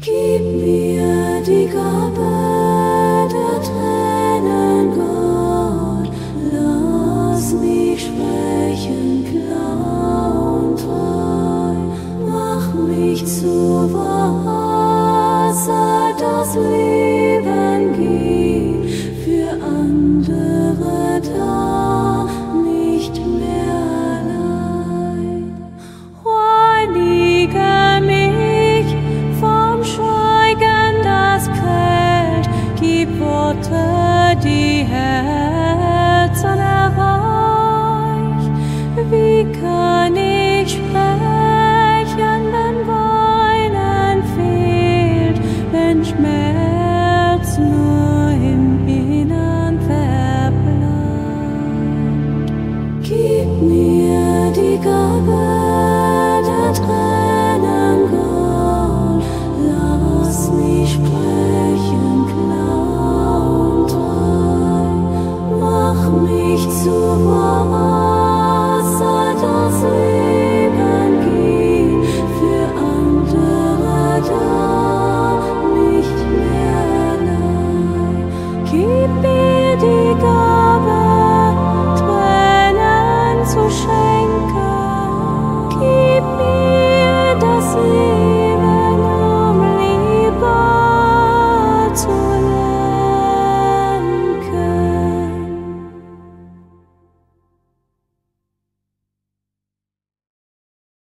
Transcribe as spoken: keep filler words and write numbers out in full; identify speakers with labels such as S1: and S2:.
S1: Gib mir die Gabe der Tränen, Gott, lass mich sprechen klar und treu, mach mich zu Wasser, das Leben gibt, für andere da, nicht mehr allein. Reinige mich vom Schweigen, das quält, gib Worte, die Herzen erreich. Wie kann ich sprechen, wenn Weinen fehlt, wenn Schmerz nur im Innern verbleibt? Gib mir die Gabe der Tränen, Gott, lass mich sprechen klar und treu, mach mich zu Wasser, das Leben gibt, für andere da, nicht mehr allein. Gib mir die Gabe, Tränen zu schenken, gib mir das Leben, um lieber zu